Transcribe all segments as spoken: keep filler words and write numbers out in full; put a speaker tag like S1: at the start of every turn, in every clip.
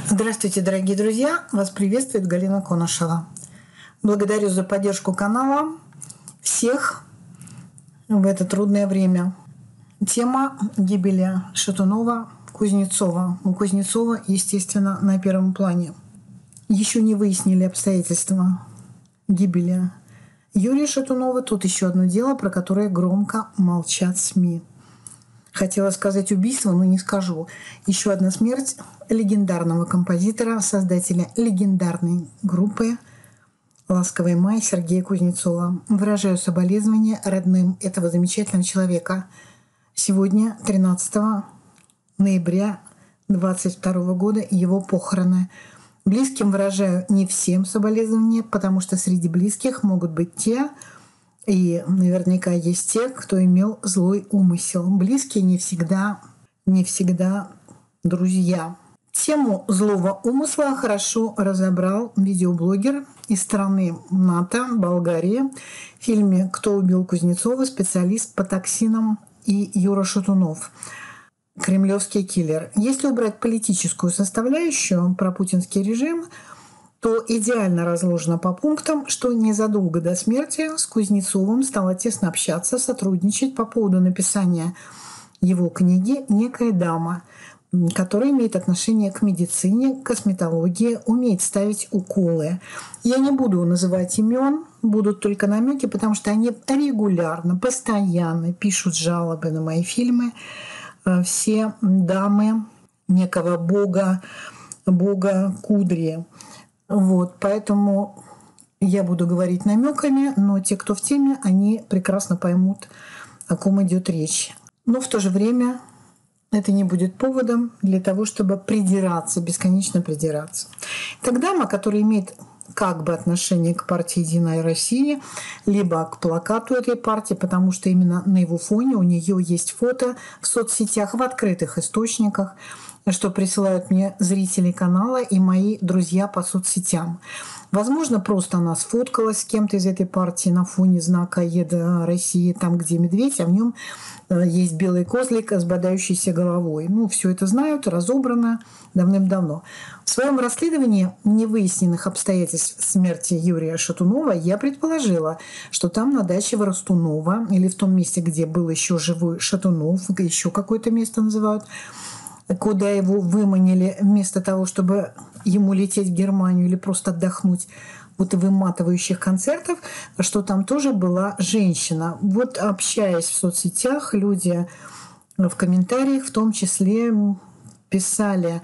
S1: Здравствуйте, дорогие друзья! Вас приветствует Галина Конышева. Благодарю за поддержку канала всех в это трудное время. Тема гибели Шатунова, Кузнецова. У Кузнецова, естественно, на первом плане. Еще не выяснили обстоятельства гибели Юрия Шатунова. Тут еще одно дело, про которое громко молчат СМИ. Хотела сказать убийство, но не скажу. Еще одна смерть легендарного композитора, создателя легендарной группы «Ласковый май» Сергея Кузнецова. Выражаю соболезнования родным этого замечательного человека. Сегодня, тринадцатого ноября двадцать второго года, его похороны. Близким выражаю не всем соболезнования, потому что среди близких могут быть те, и наверняка есть те, кто имел злой умысел. Близкие не всегда, не всегда друзья. Тему злого умысла хорошо разобрал видеоблогер из страны НАТО, Болгарии, в фильме «Кто убил Кузнецова?» специалист по токсинам и Юра Шатунов. Кремлевский киллер. Если убрать политическую составляющую про путинский режим, то идеально разложено по пунктам, что незадолго до смерти с Кузнецовым стала тесно общаться, сотрудничать по поводу написания его книги некая дама, которая имеет отношение к медицине, к косметологии, умеет ставить уколы. Я не буду называть имен, будут только намеки, потому что они регулярно, постоянно пишут жалобы на мои фильмы. Все дамы некого бога, бога Кудри. Вот, поэтому я буду говорить намеками, но те, кто в теме, они прекрасно поймут, о ком идет речь. Но в то же время это не будет поводом для того, чтобы придираться, бесконечно придираться. Так дама, которая имеет как бы отношение к партии «Единая Россия», либо к плакату этой партии, потому что именно на его фоне у нее есть фото в соцсетях, в открытых источниках, что присылают мне зрители канала и мои друзья по соцсетям. Возможно, просто она сфоткалась с кем-то из этой партии на фоне знака «Еда России», там, где медведь, а в нем есть белый козлик с бодающейся головой. Ну, все это знают, разобрано давным-давно. В своем расследовании невыясненных обстоятельств смерти Юрия Шатунова я предположила, что там на даче Воростунова или в том месте, где был еще живой Шатунов, еще какое-то место называют, куда его выманили вместо того, чтобы ему лететь в Германию или просто отдохнуть от выматывающих концертов, что там тоже была женщина. Вот, общаясь в соцсетях, люди в комментариях в том числе писали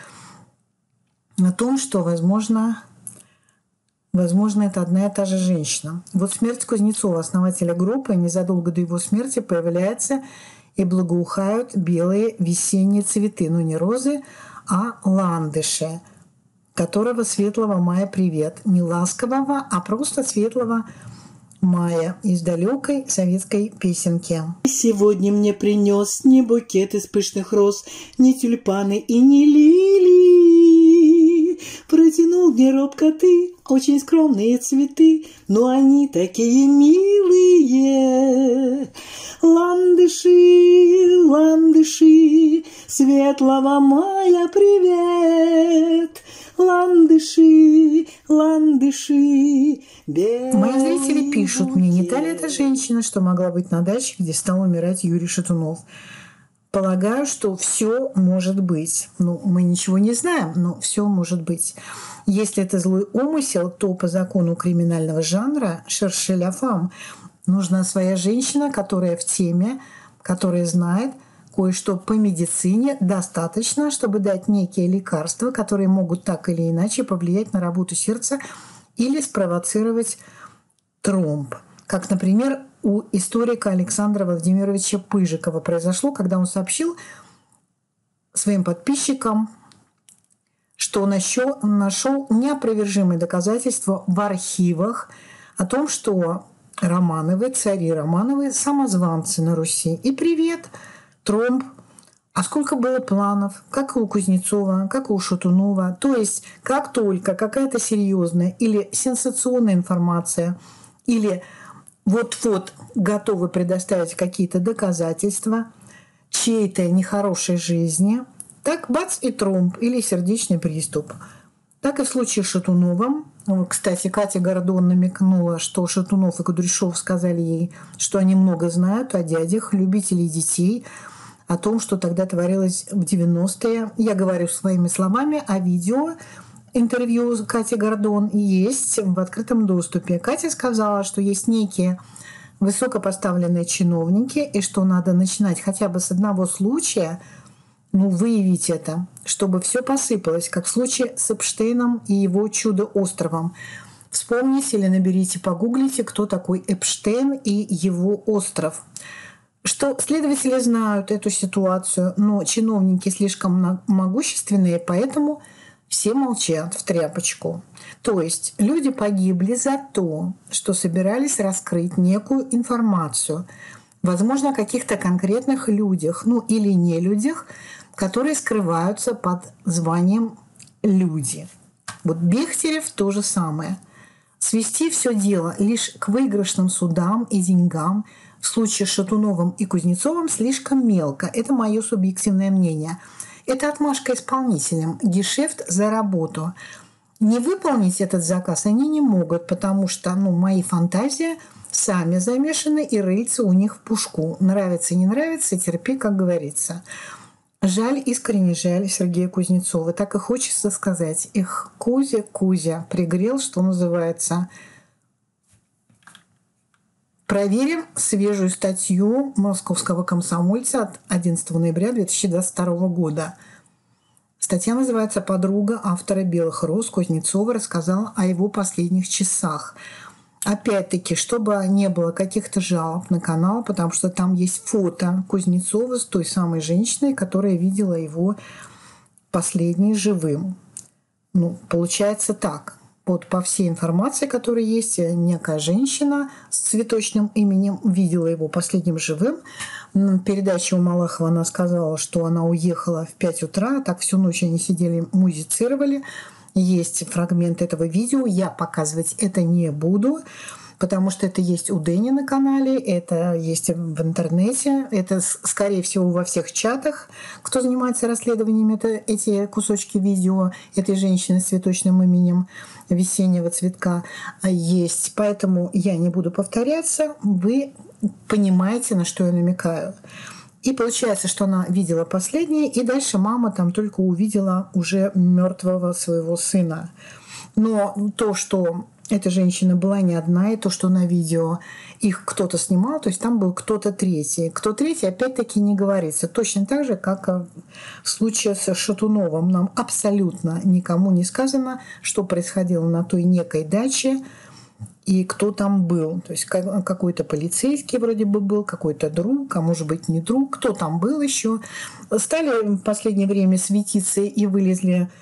S1: о том, что, возможно, возможно, это одна и та же женщина. Вот смерть Кузнецова, основателя группы, незадолго до его смерти появляется и благоухают белые весенние цветы. Ну, не розы, а ландыши, которого светлого мая привет. Не ласкового, а просто светлого мая из далекой советской песенки.
S2: Сегодня мне принес не букет из пышных роз, не тюльпаны и не лилии. Протянул мне робко ты очень скромные цветы, но они такие милые. Ландыши, ландыши, светлого мая привет. Ландыши, ландыши, белый.
S1: Мои зрители пишут мне, не та ли эта женщина, что могла быть на даче, где стал умирать Юрий Шатунов. Полагаю, что все может быть. Ну, мы ничего не знаем, но все может быть. Если это злой умысел, то по закону криминального жанра «Шерши ля фам» нужна своя женщина, которая в теме, которая знает кое-что по медицине достаточно, чтобы дать некие лекарства, которые могут так или иначе повлиять на работу сердца или спровоцировать тромб. Как, например, у историка Александра Владимировича Пыжикова произошло, когда он сообщил своим подписчикам, что нашел, нашел неопровержимые доказательства в архивах о том, что Романовы, цари Романовы, самозванцы на Руси. И привет, тромб. А сколько было планов, как и у Кузнецова, как и у Шатунова. То есть, как только какая-то серьезная или сенсационная информация, или вот-вот готовы предоставить какие-то доказательства чьей-то нехорошей жизни, Так бац и тромб или сердечный приступ. Так и в случае с Шатуновым. Кстати, Катя Гордон намекнула, что Шатунов и Кудряшов сказали ей, что они много знают о дядях, любителей детей, о том, что тогда творилось в девяностые. Я говорю своими словами, а видео интервью с Катей Гордон есть в открытом доступе. Катя сказала, что есть некие высокопоставленные чиновники, и что надо начинать хотя бы с одного случая, ну, выявить это, чтобы все посыпалось, как в случае с Эпштейном и его чудо-островом. Вспомните или наберите, погуглите, кто такой Эпштейн и его остров. Что следователи знают эту ситуацию, но чиновники слишком могущественные, поэтому все молчат в тряпочку. То есть люди погибли за то, что собирались раскрыть некую информацию, возможно, о каких-то конкретных людях, ну или не людях, которые скрываются под званием «люди». Вот Бехтерев то же самое. Свести все дело лишь к выигрышным судам и деньгам в случае с Шатуновым и Кузнецовым слишком мелко. Это мое субъективное мнение. Это отмашка исполнителям, гешефт за работу. Не выполнить этот заказ они не могут, потому что, ну, мои фантазии сами замешаны и рыльца у них в пушку. Нравится, не нравится, терпи, как говорится. Жаль, искренне жаль Сергея Кузнецова. Так и хочется сказать: эх, Кузя, Кузя, пригрел, что называется. Проверим свежую статью московского комсомольца от одиннадцатого ноября две тысячи двадцать второго года. Статья называется «Подруга автора «Белых роз» Кузнецова рассказала о его последних часах». Опять-таки, чтобы не было каких-то жалоб на канал, потому что там есть фото Кузнецова с той самой женщиной, которая видела его последний живым. Ну, получается так. Вот по всей информации, которая есть, некая женщина с цветочным именем видела его последним живым. На передаче у Малахова она сказала, что она уехала в пять утра, так всю ночь они сидели, музицировали. Есть фрагмент этого видео, я показывать это не буду, потому что это есть у Дэни на канале, это есть в интернете, это, скорее всего, во всех чатах, кто занимается расследованием, это эти кусочки видео этой женщины с цветочным именем весеннего цветка есть. Поэтому я не буду повторяться, вы понимаете, на что я намекаю. И получается, что она видела последнее, и дальше мама там только увидела уже мертвого своего сына. Но то, что эта женщина была не одна, и то, что на видео их кто-то снимал, то есть там был кто-то третий. Кто третий, опять-таки, не говорится. Точно так же, как в случае с Шатуновым. Нам абсолютно никому не сказано, что происходило на той некой даче, и кто там был. То есть какой-то полицейский вроде бы был, какой-то друг, а может быть не друг, кто там был еще. Стали в последнее время светиться и вылезли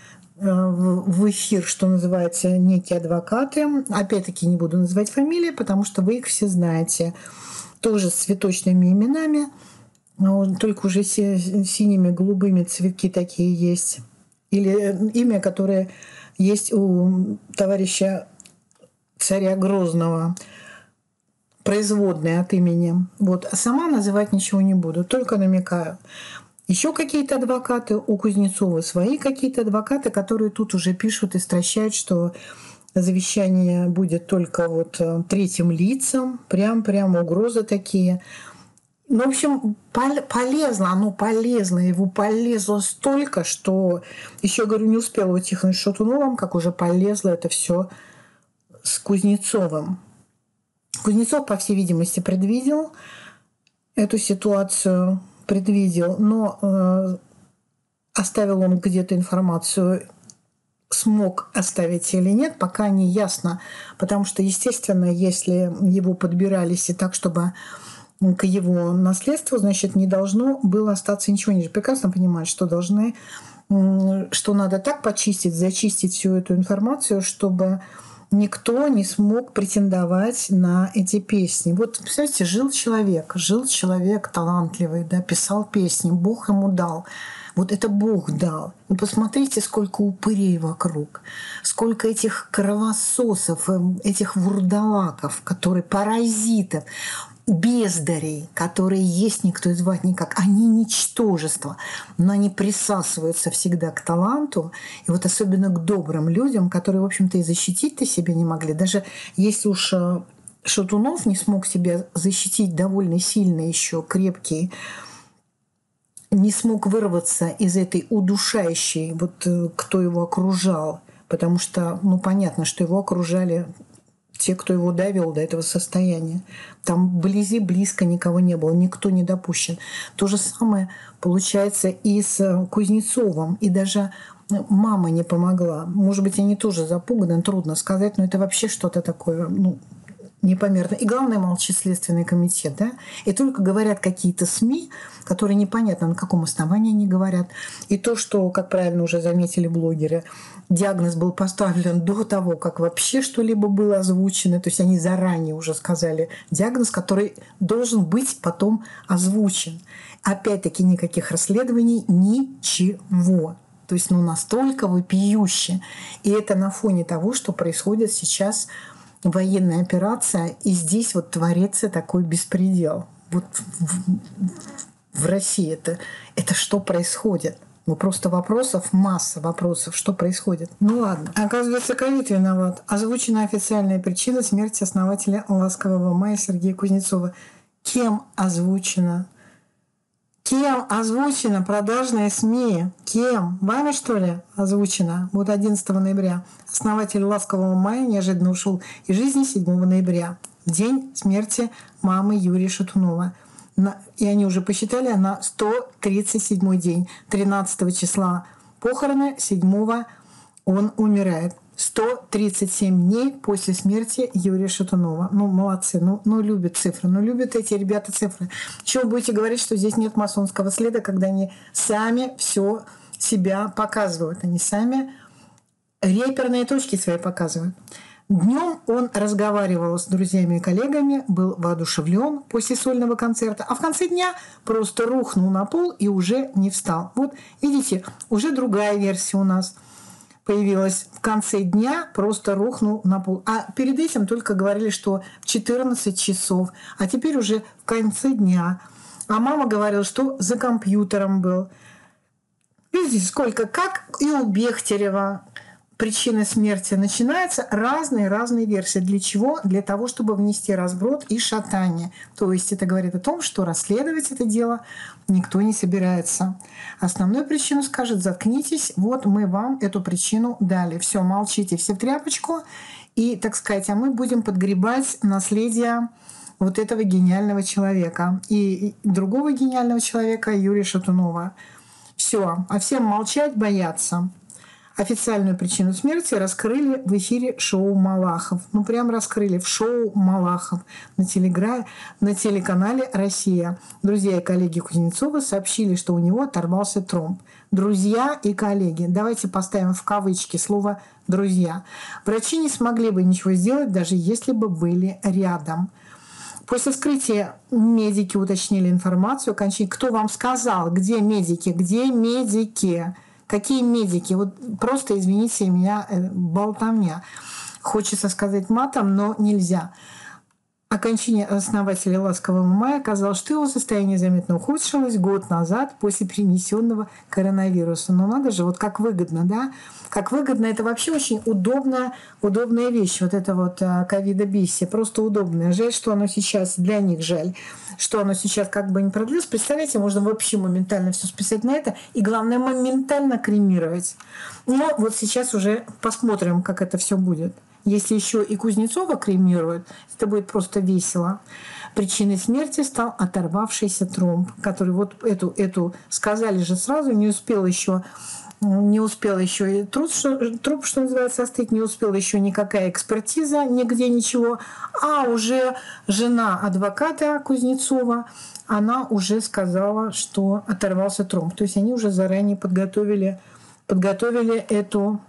S1: в эфир, что называется, некие адвокаты. Опять-таки не буду называть фамилии, потому что вы их все знаете. Тоже с цветочными именами, только уже синими, голубыми цветки такие есть. Или имя, которое есть у товарища царя Грозного, производная от имени. Вот. А сама называть ничего не буду, только намекаю. Еще какие-то адвокаты у Кузнецова, свои какие-то адвокаты, которые тут уже пишут и стращают, что завещание будет только вот третьим лицам, прям-прям угрозы такие. Ну, в общем, полезно, оно полезно, его полезло столько, что еще, говорю, не успела утихнуть с Шатуновым, как уже полезло это все с Кузнецовым. Кузнецов, по всей видимости, предвидел эту ситуацию, предвидел, но э, оставил он где-то информацию, смог оставить или нет, пока не ясно, потому что, естественно, если его подбирались и так, чтобы к его наследству, значит, не должно было остаться ничего. Они же прекрасно понимают, что должны, что надо так почистить, зачистить всю эту информацию, чтобы никто не смог претендовать на эти песни. Вот, представляете, жил человек, жил человек талантливый, да, писал песни, Бог ему дал. Вот это Бог дал. Вы посмотрите, сколько упырей вокруг, сколько этих кровососов, этих вурдалаков, которые паразитов. бездарей, которые есть никто и звать никак, они ничтожество, но они присасываются всегда к таланту, и вот особенно к добрым людям, которые, в общем-то, и защитить-то себя не могли. Даже если уж Шатунов не смог себя защитить довольно сильно, еще крепкий, не смог вырваться из этой удушающей, вот кто его окружал, потому что, ну, понятно, что его окружали те, кто его довел до этого состояния. Там вблизи близко никого не было, никто не допущен. То же самое получается и с Кузнецовым. И даже мама не помогла. Может быть, они тоже запуганы, трудно сказать, но это вообще что-то такое, ну, непомерно. И главное, молчит Следственный комитет. Да? И только говорят какие-то СМИ, которые непонятно, на каком основании они говорят. И то, что, как правильно уже заметили блогеры, диагноз был поставлен до того, как вообще что-либо было озвучено. То есть они заранее уже сказали диагноз, который должен быть потом озвучен. Опять-таки никаких расследований, ничего. То есть ну, настолько вопиюще. И это на фоне того, что происходит сейчас военная операция, и здесь вот творится такой беспредел. Вот в, в России это, это что происходит? Ну, просто вопросов, масса вопросов, что происходит. Ну ладно. Оказывается, ковид виноват. Озвучена официальная причина смерти основателя «Ласкового мая» Сергея Кузнецова. Кем озвучена? Кем озвучена продажная СМИ? Кем? Вами, что ли, озвучена? Вот одиннадцатого ноября. Основатель «Ласкового мая» неожиданно ушел из жизни седьмого ноября. День смерти мамы Юрия Шатунова. И они уже посчитали на сто тридцать седьмой день. тринадцатого числа похороны, седьмого он умирает. сто тридцать семь дней после смерти Юрия Шатунова. Ну, молодцы. Ну, ну любят цифры. Ну, любят эти ребята цифры. Чего вы будете говорить, что здесь нет масонского следа, когда они сами все себя показывают. Они сами реперные точки свои показывают. Днем он разговаривал с друзьями и коллегами, был воодушевлен после сольного концерта, а в конце дня просто рухнул на пол и уже не встал. Вот, видите, уже другая версия у нас появилась. В конце дня просто рухнул на пол. А перед этим только говорили, что в четырнадцать часов, а теперь уже в конце дня. А мама говорила, что за компьютером был. Видите, сколько, как и у Бехтерева. Причина смерти начинается разные-разные версии. Для чего? Для того, чтобы внести разброд и шатание. То есть это говорит о том, что расследовать это дело никто не собирается. Основную причину скажет: заткнитесь, вот мы вам эту причину дали. Все, молчите, все в тряпочку. И, так сказать, а мы будем подгребать наследие вот этого гениального человека. И другого гениального человека, Юрия Шатунова. Все, а всем молчать, бояться. Официальную причину смерти раскрыли в эфире шоу «Малахов». Ну, прям раскрыли в шоу «Малахов» на, телегра... на телеканале «Россия». Друзья и коллеги Кузнецова сообщили, что у него оторвался тромб. Друзья и коллеги. Давайте поставим в кавычки слово «друзья». Врачи не смогли бы ничего сделать, даже если бы были рядом. После вскрытия медики уточнили информацию о кончине. Кто вам сказал, где медики? Где медики? Какие медики? Вот просто, извините меня, болтовня. Хочется сказать матом, но нельзя. О кончине основателя «Ласкового мая» оказалось, что его состояние заметно ухудшилось год назад после перенесенного коронавируса. Но надо же, вот как выгодно, да? Как выгодно, это вообще очень удобная, удобная вещь, вот это вот ковидобесие, просто удобная. Жаль, что оно сейчас, для них жаль, что оно сейчас как бы не продлилось. Представляете, можно вообще моментально все списать на это, и главное, моментально кремировать. Но вот сейчас уже посмотрим, как это все будет. Если еще и Кузнецова кремируют, это будет просто весело. Причиной смерти стал оторвавшийся тромб, который вот эту, эту сказали же сразу, не успел еще не успел еще и труп, что, труп, что называется, остыть, не успела еще никакая экспертиза, нигде ничего, а уже жена адвоката Кузнецова, она уже сказала, что оторвался тромб. То есть они уже заранее подготовили, подготовили эту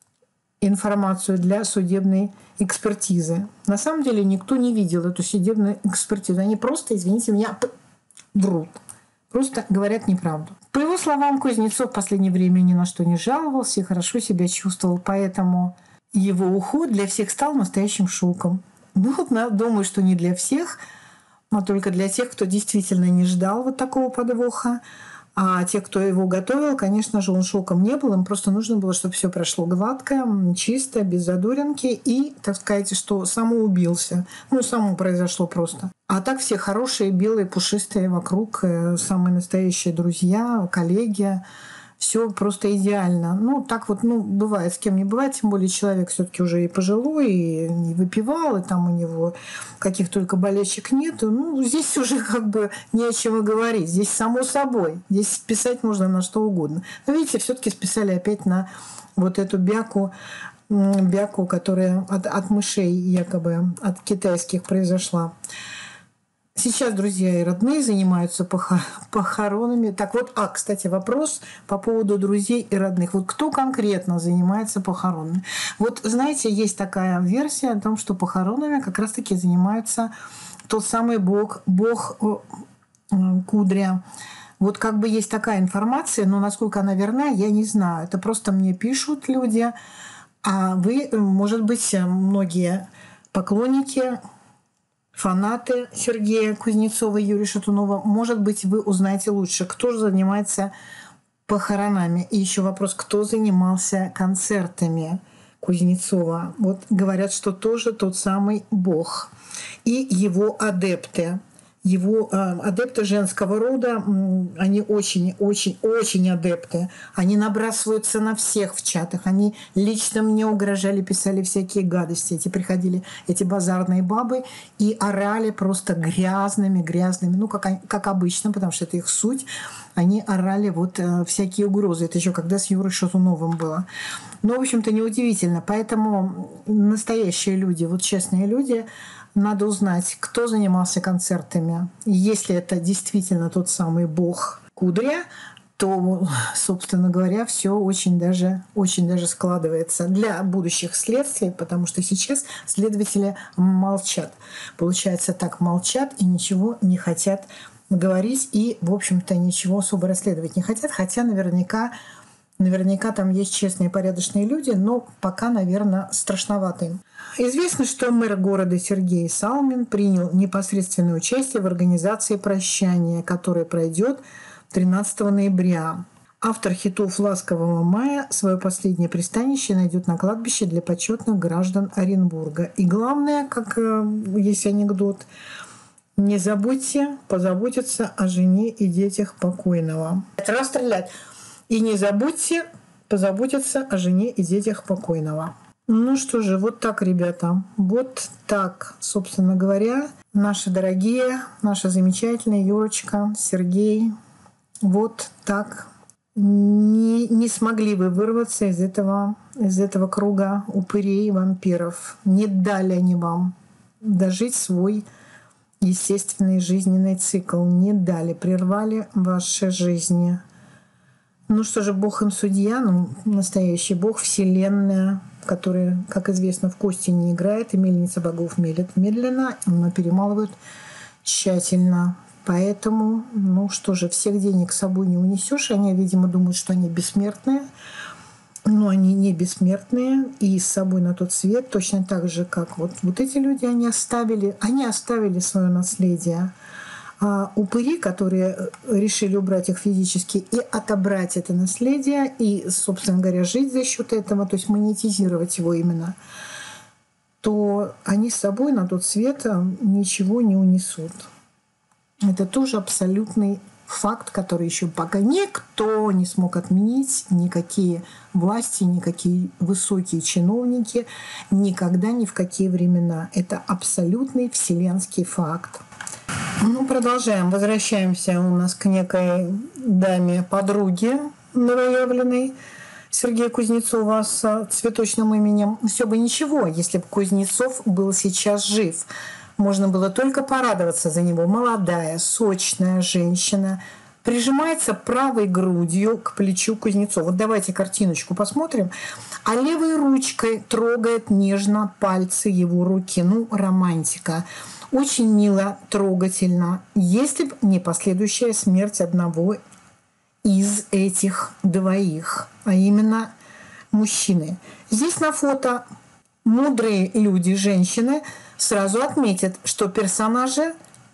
S1: информацию для судебной экспертизы. На самом деле никто не видел эту судебную экспертизу. Они просто, извините меня, врут. Просто говорят неправду. По его словам, Кузнецов в последнее время ни на что не жаловался и хорошо себя чувствовал, поэтому его уход для всех стал настоящим шоком. Ну, вот, думаю, что не для всех, но только для тех, кто действительно не ждал вот такого подвоха. А те, кто его готовил, конечно же, он шоком не был. Им просто нужно было, чтобы все прошло гладко, чисто, без задоринки. И, так сказать, что самоубился. Ну, само произошло просто. А так все хорошие, белые, пушистые вокруг, самые настоящие друзья, коллеги. Все просто идеально. Ну, так вот, ну, бывает, с кем не бывает, тем более человек все-таки уже и пожилой, и не выпивал, и там у него каких только болячек нет. Ну, здесь уже как бы не о чем и говорить. Здесь само собой. Здесь списать можно на что угодно. Но видите, все-таки списали опять на вот эту бяку, бяку, которая от, от мышей якобы, от китайских произошла. Сейчас друзья и родные занимаются похоронами. Так вот, а, кстати, вопрос по поводу друзей и родных. Вот кто конкретно занимается похоронами? Вот, знаете, есть такая версия о том, что похоронами как раз-таки занимается тот самый бог, бог Кудря. Вот как бы есть такая информация, но насколько она верна, я не знаю. Это просто мне пишут люди. А вы, может быть, многие поклонники, фанаты Сергея Кузнецова и Юрия Шатунова, может быть, вы узнаете лучше, кто же занимается похоронами. И еще вопрос, кто занимался концертами Кузнецова. Вот говорят, что тоже тот самый бог. И его адепты. Его э, адепты женского рода, они очень-очень-очень адепты. Они набрасываются на всех в чатах. Они лично мне угрожали, писали всякие гадости. Эти приходили, эти базарные бабы, и орали просто грязными-грязными. Ну, как, как обычно, потому что это их суть. Они орали вот э, всякие угрозы. Это еще когда с Юрой Шатуновым было. Но, в общем-то, неудивительно. Поэтому настоящие люди, вот честные люди, надо узнать, кто занимался концертами. Если это действительно тот самый бог Кудря, то, собственно говоря, все очень даже, очень даже складывается для будущих следствий, потому что сейчас следователи молчат. Получается, так молчат и ничего не хотят говорить, и, в общем-то, ничего особо расследовать не хотят, хотя наверняка Наверняка там есть честные и порядочные люди, но пока, наверное, страшновато им. Известно, что мэр города Сергей Салмин принял непосредственное участие в организации прощания, которое пройдет тринадцатого ноября. Автор хитов «Ласкового мая» свое последнее пристанище найдет на кладбище для почетных граждан Оренбурга. И главное, как есть анекдот, не забудьте позаботиться о жене и детях покойного. Расстрелять. И не забудьте позаботиться о жене и детях покойного. Ну что же, вот так, ребята. Вот так, собственно говоря, наши дорогие, наша замечательная Юрочка, Сергей. Вот так. Не, не смогли вы вырваться из этого, из этого круга упырей и вампиров. Не дали они вам дожить свой естественный жизненный цикл. Не дали, прервали ваши жизни. Ну что же, Бог им судья, ну, настоящий Бог, Вселенная, которая, как известно, в кости не играет, и мельница богов мелет медленно, но перемалывают тщательно. Поэтому, ну что же, всех денег с собой не унесешь. Они, видимо, думают, что они бессмертные, но они не бессмертные, и с собой на тот свет, точно так же, как вот, вот эти люди, они оставили, они оставили свое наследие. А упыри, которые решили убрать их физически и отобрать это наследие, и, собственно говоря, жить за счет этого, то есть монетизировать его именно, то они с собой на тот свет ничего не унесут. Это тоже абсолютный факт, который еще пока никто не смог отменить, никакие власти, никакие высокие чиновники, никогда, ни в какие времена. Это абсолютный вселенский факт. Ну, продолжаем. Возвращаемся у нас к некой даме подруге новоявленной Сергея Кузнецова с цветочным именем. Все бы ничего, если бы Кузнецов был сейчас жив. Можно было только порадоваться за него. Молодая, сочная женщина прижимается правой грудью к плечу Кузнецова. Вот давайте картиночку посмотрим. А левой ручкой трогает нежно пальцы его руки. Ну, романтика. Очень мило, трогательно, если бы не последующая смерть одного из этих двоих, а именно мужчины. Здесь на фото мудрые люди, женщины, сразу отметят, что персонажи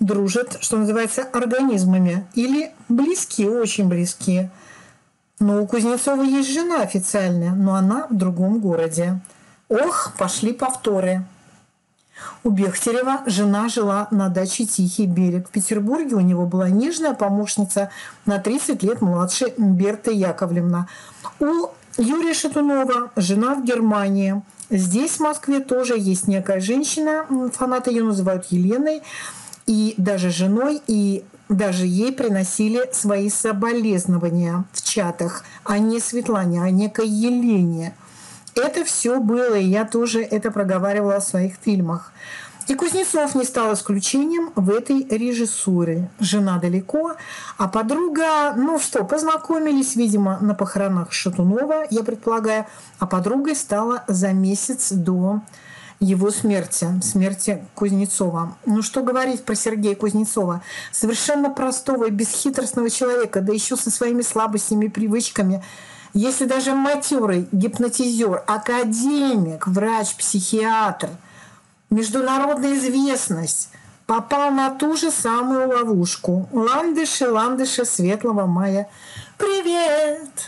S1: дружат, что называется, организмами или близкие, очень близкие. Но у Кузнецова есть жена официальная, но она в другом городе. Ох, пошли повторы. У Бехтерева жена жила на даче «Тихий берег». В Петербурге у него была нежная помощница на тридцать лет младше Берта Яковлевна. У Юрия Шатунова жена в Германии. Здесь, в Москве, тоже есть некая женщина, фанаты ее называют Еленой, и даже женой, и даже ей приносили свои соболезнования в чатах, а не Светлане, а некой Елене. Это все было, и я тоже это проговаривала в своих фильмах. И Кузнецов не стал исключением в этой режиссуре. Жена далеко, а подруга, ну что, познакомились, видимо, на похоронах Шатунова, я предполагаю, а подругой стала за месяц до его смерти, смерти Кузнецова. Ну что говорить про Сергея Кузнецова? Совершенно простого и бесхитростного человека, да еще со своими слабостями и привычками. Если даже матерый гипнотизер, академик, врач, психиатр, международная известность, попал на ту же самую ловушку. Ландыши, ландыши светлого мая. Привет!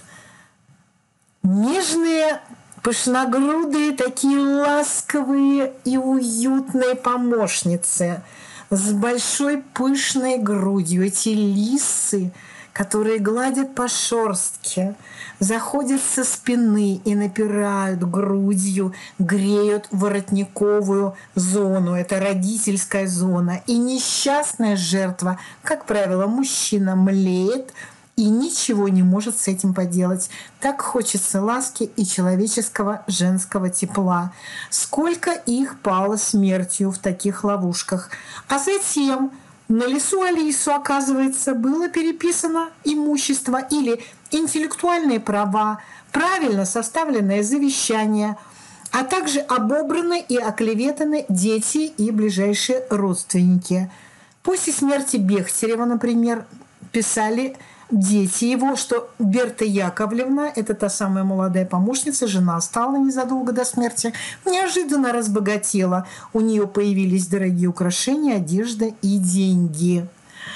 S1: Нежные, пышногрудые, такие ласковые и уютные помощницы с большой пышной грудью. Эти лисы, которые гладят по шерстке, заходят со спины и напирают грудью, греют воротниковую зону. Это родительская зона. И несчастная жертва, как правило, мужчина, млеет и ничего не может с этим поделать. Так хочется ласки и человеческого женского тепла. Сколько их пало смертью в таких ловушках. А затем на Лису Алису, оказывается, было переписано имущество или интеллектуальные права, правильно составленное завещание, а также обобраны и оклеветаны дети и ближайшие родственники. После смерти Бехтерева, например, писали дети его, что Берта Яковлевна, это та самая молодая помощница, жена стала незадолго до смерти, неожиданно разбогатела. У нее появились дорогие украшения, одежда и деньги.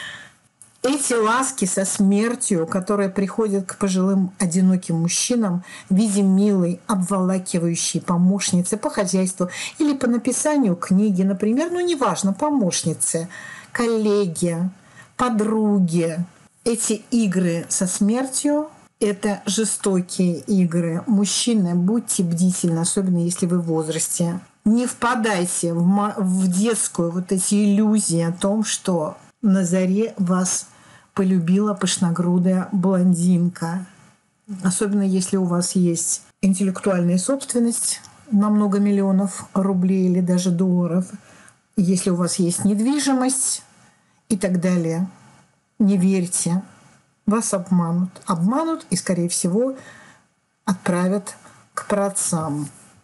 S1: Эти ласки со смертью, которые приходят к пожилым одиноким мужчинам в виде милой, обволакивающей помощницы по хозяйству или по написанию книги, например, ну неважно, помощницы, коллеги, подруги. Эти игры со смертью — это жестокие игры. Мужчины, будьте бдительны, особенно если вы в возрасте. Не впадайте в, в детскую вот эти иллюзии о том, что на заре вас полюбила пышногрудая блондинка. Особенно если у вас есть интеллектуальная собственность на много миллионов рублей или даже долларов, если у вас есть недвижимость и так далее. Не верьте, вас обманут. Обманут и, скорее всего, отправят к праотцам.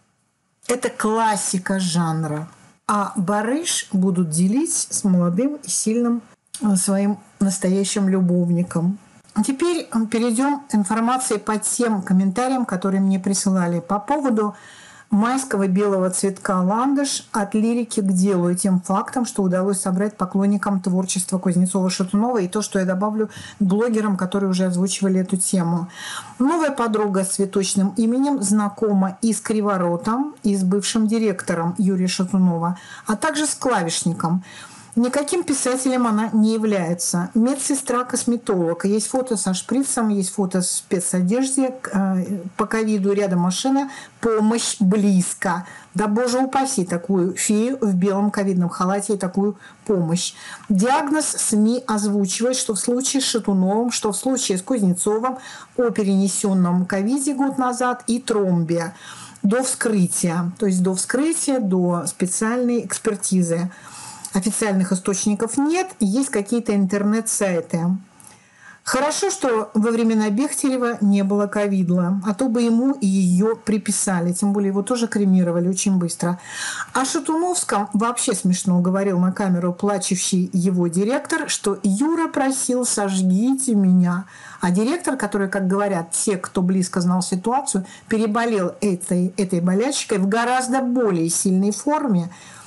S1: Это классика жанра. А барыш будут делить с молодым и сильным своим настоящим любовником. Теперь перейдем к информации по тем комментариям, которые мне присылали по поводу майского белого цветка ландыш от лирики к делу и тем фактом, что удалось собрать поклонникам творчества Кузнецова-Шатунова и то, что я добавлю блогерам, которые уже озвучивали эту тему. Новая подруга с цветочным именем знакома и с Криворотом, и с бывшим директором Юрия Шатунова, а также с клавишником. Никаким писателем она не является. Медсестра-косметолог. Есть фото со шприцем, есть фото в спецодежде. По ковиду рядом машина. Помощь близко. Да боже упаси такую фею в белом ковидном халате и такую помощь. Диагноз СМИ озвучивает, что в случае с Шатуновым, что в случае с Кузнецовым о перенесенном ковиде год назад и тромбе до вскрытия. То есть до вскрытия, до специальной экспертизы. Официальных источников нет, есть какие-то интернет-сайты. Хорошо, что во времена Бехтерева не было ковида, а то бы ему и ее приписали, тем более его тоже кремировали очень быстро. О Шатуновском вообще смешно говорил на камеру плачущий его директор, что Юра просил «сожгите меня». А директор, который, как говорят те, кто близко знал ситуацию, переболел этой, этой болячкой в гораздо более сильной форме,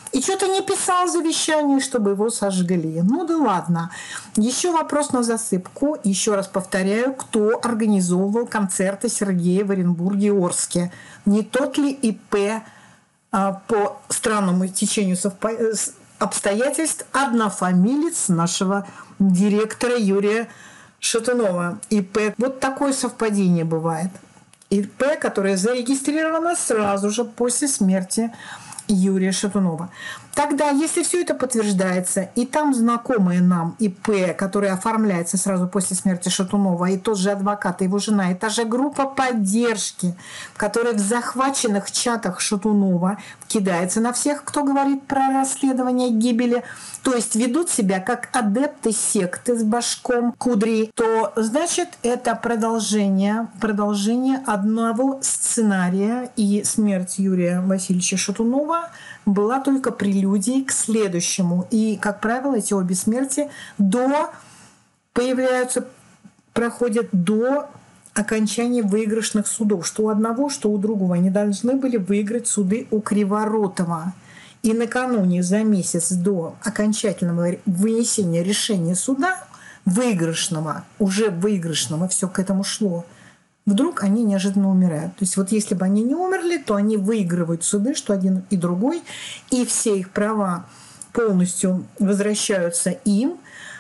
S1: И что-то не писал завещание, чтобы его сожгли. Ну да ладно. Еще вопрос на засыпку. Еще раз повторяю, кто организовывал концерты Сергея в Оренбурге и Орске? Не тот ли ИП а, по странному течению совпа... обстоятельств однофамилец нашего директора Юрия Шатунова? ИП. Вот такое совпадение бывает. ИП, которое зарегистрировано сразу же после смерти Юрия Шатунова. Тогда, если все это подтверждается, и там знакомые нам ИП, который оформляется сразу после смерти Шатунова, и тот же адвокат, и его жена, и та же группа поддержки, которая в захваченных чатах Шатунова кидается на всех, кто говорит про расследование гибели, то есть ведут себя как адепты секты с башком кудри, то значит это продолжение, продолжение одного сценария, и смерть Юрия Васильевича Шатунова была только прелюдией к следующему. И, как правило, эти обе смерти до появляются, проходят до окончания выигрышных судов. Что у одного, что у другого. Они должны были выиграть суды у Криворотова. И накануне, за месяц до окончательного вынесения решения суда, выигрышного, уже выигрышного, все к этому шло, вдруг они неожиданно умирают. То есть вот если бы они не умерли, то они выигрывают суды, что один и другой, и все их права полностью возвращаются им.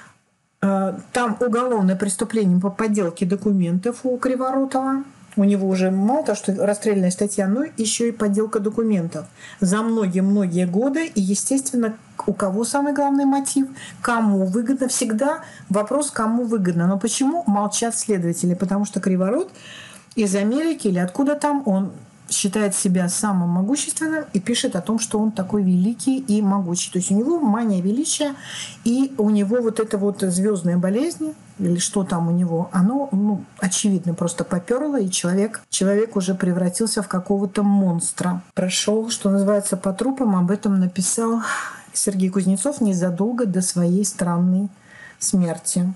S1: Там уголовное преступление по подделке документов у Криворотова. У него уже мало того, что расстрельная статья, но еще и подделка документов за многие-многие годы. И, естественно, у кого самый главный мотив? Кому выгодно? Всегда вопрос, кому выгодно. Но почему молчат следователи? Потому что Криворот из Америки или откуда там, он считает себя самым могущественным и пишет о том, что он такой великий и могучий. То есть у него мания величия, и у него вот эта вот звездная болезнь, или что там у него, оно, ну, очевидно, просто поперло, и человек, человек уже превратился в какого-то монстра. Прошел, что называется, по трупам. Об этом написал Сергей Кузнецов незадолго до своей странной смерти.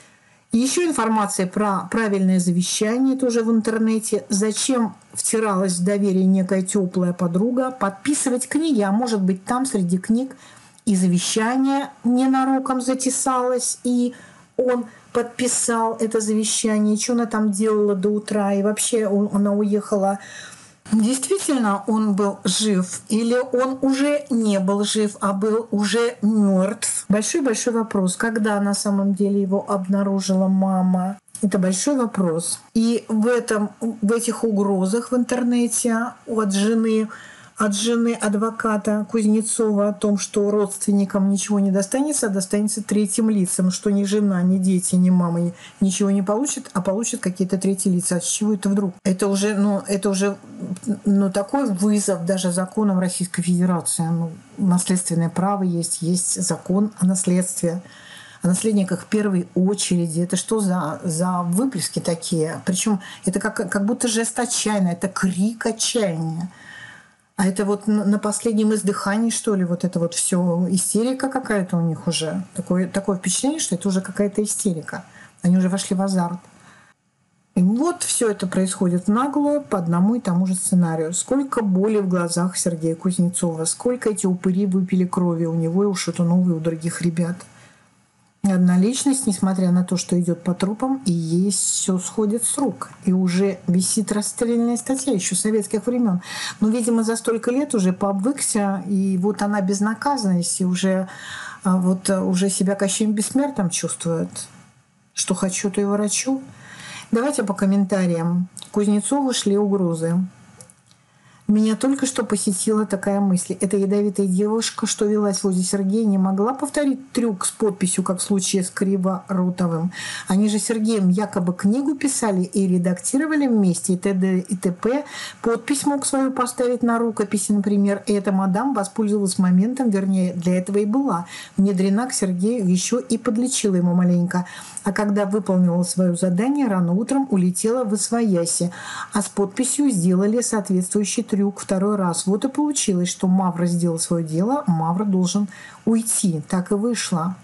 S1: Еще информация про правильное завещание тоже в интернете. Зачем втиралась в доверие некая теплая подруга подписывать книги, а может быть там среди книг и завещание ненароком затесалось, и он подписал это завещание, что она там делала до утра, и вообще он, она уехала. Действительно, он был жив или он уже не был жив, а был уже мертв? Большой-большой вопрос. Когда на самом деле его обнаружила мама? Это большой вопрос. И в, этом, в этих угрозах в интернете от жены, от жены адвоката Кузнецова о том, что родственникам ничего не достанется, а достанется третьим лицам, что ни жена, ни дети, ни мама ничего не получат, а получат какие-то третьи лица. С чего это вдруг? Это уже, ну, это уже ну, такой вызов даже законам Российской Федерации. Ну, наследственное право есть, есть закон о наследстве, о наследниках в первой очереди. Это что за, за выплески такие? Причем это как, как будто жест отчаяния, это крик отчаяния. А это вот на последнем издыхании, что ли, вот это вот все истерика какая-то у них уже. Такое, такое впечатление, что это уже какая-то истерика. Они уже вошли в азарт. И вот все это происходит нагло по одному и тому же сценарию. Сколько боли в глазах Сергея Кузнецова, сколько эти упыри выпили крови у него и у Шатунова, и у других ребят. Одна личность, несмотря на то, что идет по трупам, и ей все сходит с рук. И уже висит расстрельная статья еще советских времен. Но, видимо, за столько лет уже пообвыкся, и вот она безнаказанность, и уже, вот, уже себя Кощеем Бессмертным чувствует. Что хочу, то и ворочу. Давайте по комментариям. Кузнецову шли угрозы. Меня только что посетила такая мысль. Эта ядовитая девушка, что велась возле Сергея, не могла повторить трюк с подписью, как в случае с Криворотовым. Они же с Сергеем якобы книгу писали и редактировали вместе, и т.д. и т.п. Подпись мог свою поставить на рукописи, например. И эта мадам воспользовалась моментом, вернее, для этого и была внедрена к Сергею, еще и подлечила ему маленько. А когда выполнила свое задание, рано утром улетела в освояси. А с подписью сделали соответствующий трюк второй раз. Вот и получилось, что Мавра сделал свое дело, Мавра должен уйти. Так и вышло.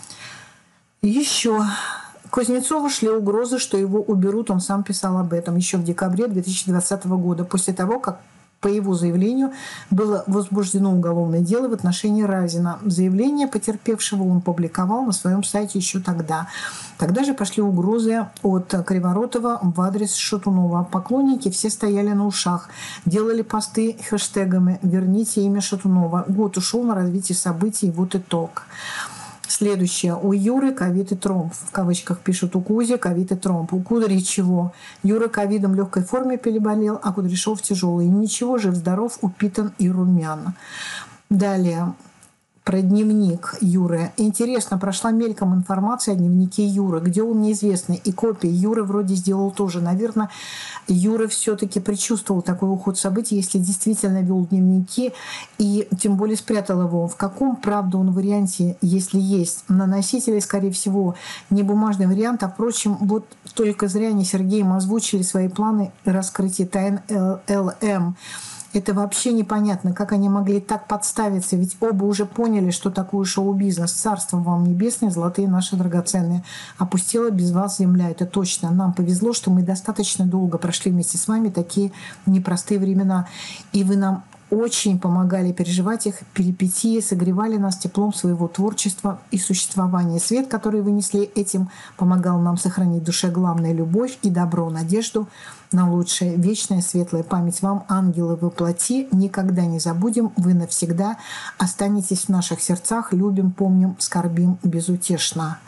S1: Еще. Кузнецову шли угрозы, что его уберут. Он сам писал об этом еще в декабре две тысячи двадцатого года, после того, как По его заявлению было возбуждено уголовное дело в отношении Разина. Заявление потерпевшего он публиковал на своем сайте еще тогда. Тогда же пошли угрозы от Криворотова в адрес Шатунова. Поклонники все стояли на ушах, делали посты хэштегами «Верните имя Шатунова». Год ушел на развитие событий, вот итог. Следующее. У Юры ковид и тромб. В кавычках пишут у Кузи ковид и тромб. У Кудри чего? Юра ковидом в легкой форме переболел, а Кудряшов тяжелый. Ничего, жив-здоров, упитан и румян. Далее. Про дневник Юры. Интересно, прошла мельком информация о дневнике Юры. Где он, неизвестно. И копии Юры вроде сделал тоже. Наверное, Юра все-таки предчувствовал такой уход событий, если действительно вел дневники и тем более спрятал его. В каком, правда, он варианте, если есть? На носителе, скорее всего, не бумажный вариант, а, впрочем, вот только зря они Сергеем озвучили свои планы раскрытия тайн эл эм. Это вообще непонятно, как они могли так подставиться, ведь оба уже поняли, что такое шоу-бизнес. Царство вам небесное, золотые наши драгоценные. Опустела без вас земля, это точно. Нам повезло, что мы достаточно долго прошли вместе с вами такие непростые времена. И вы нам очень помогали переживать их перипетии, согревали нас теплом своего творчества и существования. Свет, который вы несли этим, помогал нам сохранить в душе главное — любовь и добро, надежду на лучшее. Вечная светлая память вам, ангелы во плоти. Никогда не забудем, вы навсегда останетесь в наших сердцах. Любим, помним, скорбим безутешно.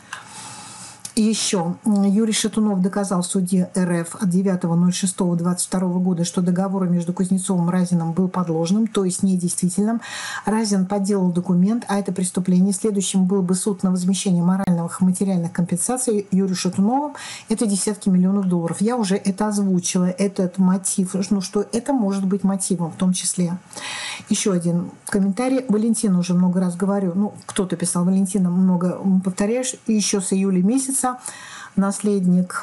S1: И еще Юрий Шатунов доказал в суде эр эф от девятого ноль шестого двадцать второго года, что договор между Кузнецовым и Разиным был подложным, то есть недействительным. Разин подделал документ, а это преступление. Следующим был бы суд на возмещение моральных и материальных компенсаций Юрию Шатунову. Это десятки миллионов долларов. Я уже это озвучила, этот мотив, ну что это может быть мотивом в том числе. Еще один комментарий. Валентина уже много раз говорю, ну кто-то писал, Валентина много повторяешь, еще с июля месяца наследник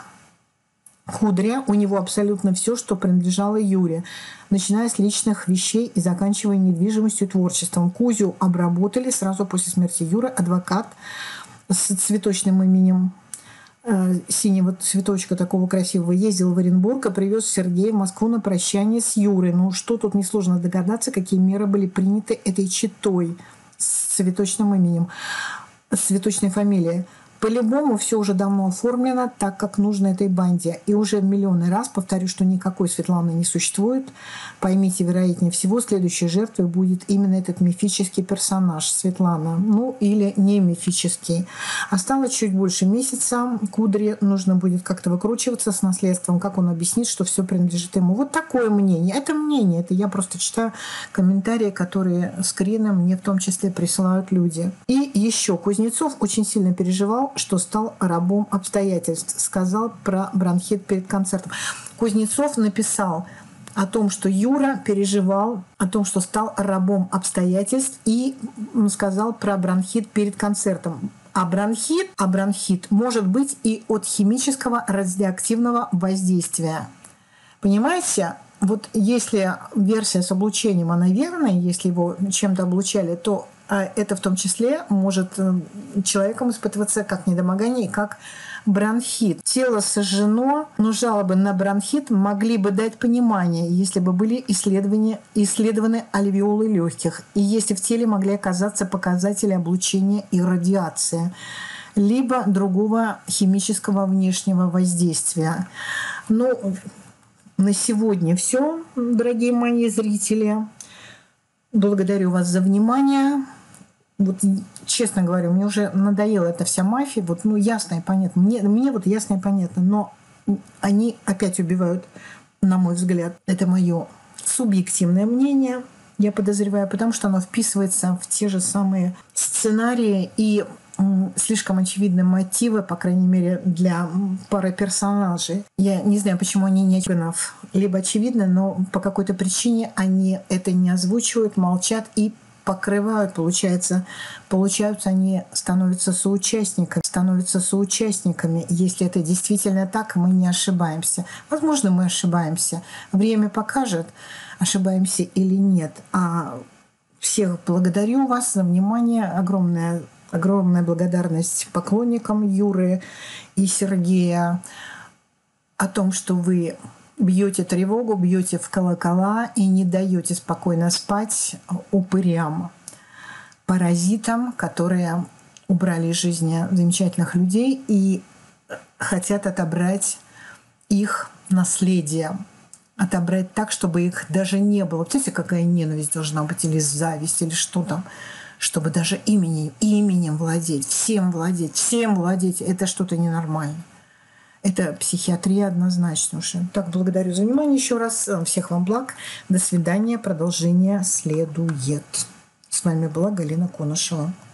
S1: Кудря, у него абсолютно все, что принадлежало Юре, начиная с личных вещей и заканчивая недвижимостью и творчеством. Кузю обработали сразу после смерти Юры. Адвокат с цветочным именем э, синего цветочка такого красивого ездил в Оренбург и привез Сергея в Москву на прощание с Юрой. Ну что тут несложно догадаться, какие меры были приняты этой четой с цветочным именем, с цветочной фамилией. По-любому все уже давно оформлено так, как нужно этой банде. И уже миллионный раз повторю, что никакой Светланы не существует. Поймите, вероятнее всего, следующей жертвой будет именно этот мифический персонаж Светлана. Ну, или не мифический. Осталось чуть больше месяца. Кудре нужно будет как-то выкручиваться с наследством. Как он объяснит, что все принадлежит ему. Вот такое мнение. Это мнение. Это я просто читаю комментарии, которые скрином мне в том числе присылают люди. И еще Кузнецов очень сильно переживал, что стал рабом обстоятельств. Сказал про бронхит перед концертом. Кузнецов написал о том, что Юра переживал, о том, что стал рабом обстоятельств, и сказал про бронхит перед концертом. А бронхит, а бронхит может быть и от химического радиоактивного воздействия. Понимаете? Вот если версия с облучением, она верная, если его чем-то облучали, то это в том числе может человеком испытываться как недомогание и как бронхит. Тело сожжено, но жалобы на бронхит могли бы дать понимание, если бы были исследования, исследованы альвеолы легких, и если в теле могли оказаться показатели облучения и радиации, либо другого химического внешнего воздействия. Но на сегодня все, дорогие мои зрители. Благодарю вас за внимание. Вот, честно говоря, мне уже надоела эта вся мафия. Вот, ну, ясно и понятно. Мне, мне вот ясно и понятно. Но они опять убивают, на мой взгляд. Это мое субъективное мнение, я подозреваю, потому что оно вписывается в те же самые сценарии и слишком очевидные мотивы, по крайней мере, для пары персонажей. Я не знаю, почему они не очевидны, либо очевидно, но по какой-то причине они это не озвучивают, молчат и покрывают, получается, получаются они становятся соучастниками, становятся соучастниками. Если это действительно так, мы не ошибаемся. Возможно, мы ошибаемся. Время покажет, ошибаемся или нет. А всех благодарю вас за внимание. Огромная, огромная благодарность поклонникам Юры и Сергея о том, что вы бьете тревогу, бьете в колокола и не даете спокойно спать упырям, паразитам, которые убрали из жизни замечательных людей и хотят отобрать их наследие. Отобрать так, чтобы их даже не было. Представляете, какая ненависть должна быть, или зависть, или что там, чтобы даже именем, именем владеть, всем владеть, всем владеть. Это что-то ненормальное. Это психиатрия однозначно уже. Так, благодарю за внимание еще раз. Всех вам благ. До свидания. Продолжение следует. С вами была Галина Конышева.